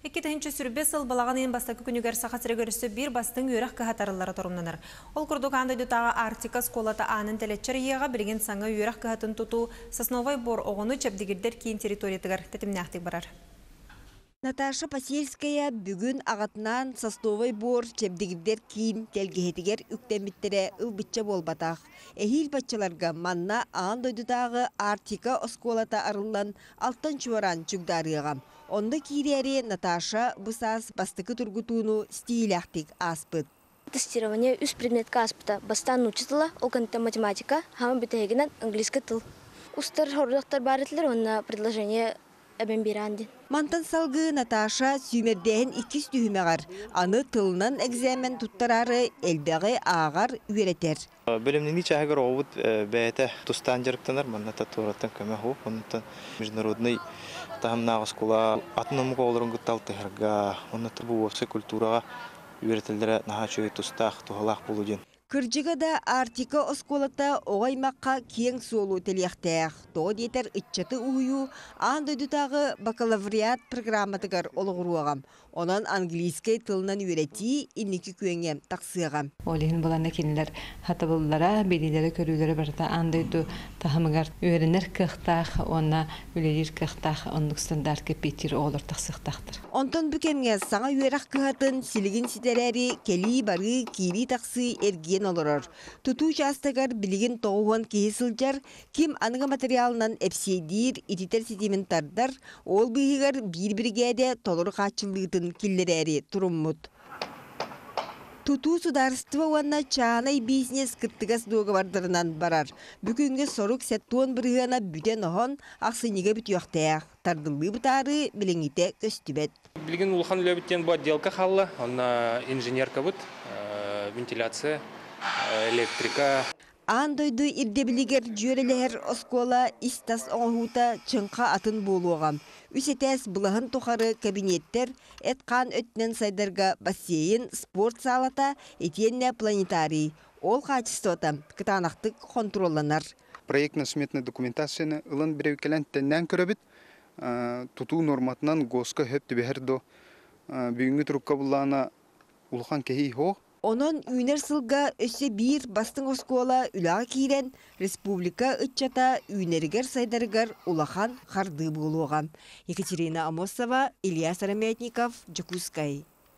Эккетенче сүрбе сыл балағанын бастакы күнігер сақасыры көрісі бір бастың үйрақ кығатарылары тұрымнаныр. Ол күрдік андайдытаға Артика сколата анын тәлетчер еға білген саңа үйрақ кығатын тұту Сосновой бор оғыны чәбдігірдер кейін территориятығар тәтімнәқтік барар. Наташа Пасельская бүгін ағатынан Сосновой бор чәбдігірдер кейін тәлгеетігер үктеміттері ұлбытча болбатақ. Эхил баччаларға манна андайдытағы Артика сколата арылан алтын чуаран чүгдарыға. Онда кирери Наташа бысас бастыкы тургутуну стиляхтик аспыт. Тестирование үс предметка аспыта. Бастан учитыла, оконта математика, хама битегенен английский тыл. Устар хордоктар барытлар, онна предложение әбен бирандин. Мантан салгы Наташа сүймерден иккис түймеғар. Аны тылынан экзамен туттарары элбеғи ағар үйретер. Бөлімнің чағығыр оғыт бәйті тұстан жарықтанар, манната тұраттан көмі хоп, оннан международный тағымнағы скула атынымға олырын күтталтығырға, оннаты бұл осы культураға үйретілдері наға чөй тұстақ, тұғалақ болуден. Кыржыга да Артика осколата оғаймаққа кең солу телияқтаяқ. Тоғы детер үтчаты ұйу, андойдутағы бакалавриат программатығар олығыруағам. Онан английский тылынан үйрети, инники күйеңе тақсығам. Олейін болanda кенілер хатабыллара, белилері көрілері барда андойду тахымығар үйерінер кықтақ, ona үлелер кықтақ, ондық стандартке петир олар тақсықтақтыр. Онтон бүкенге саңа үйерақ кығатын силігін ситерәри, кели бары кири тақсы эрген олырыр. Туту жастығар білігін тоғуан кейсілдер, ким анығы материалынан әпсейдер, ититер сетиментардар, ол бұйығар бір-біргеде толыр қачылығытын киллерәри тұрыммыд. Туту сударство уанна чанай бизнес кыттыгас дуга бардырынан барар. Бүкінге сорук сеттуан біргана бүтен оған ақсыниге бүтіяқтаяқ. Тардылы бұтары біліңіте көстібет. Білген улхан үләбіттен бұл отделка қалла, онна инженерка бұд, вентиляция, электрика. Андойду ирдебілігер жөрелер оскола истас оңғута чыңқа атын болуғам. Үсетәс бұлағын тұқары кабинеттер әтқан өтінен сайдарға бассейн, спорт салата, етенне планетарий. Ол қачыстыота кытанақтық контролланар. Проектно-сметный документацияны ұлын біреукелен тәннен көрібіт, тұту норматынан ғосқа хөпті бәхірді. Бүгінгі тұрыққа бұлағына ұлған кехей хоқ. Онон үйнер сылға өсі бір бастың оскола үлаға кейрен республика үтчата үйнергер сайдарығар улахан қарды болуған. Екатерина Амосова, Илья Сараметников, Джакускай.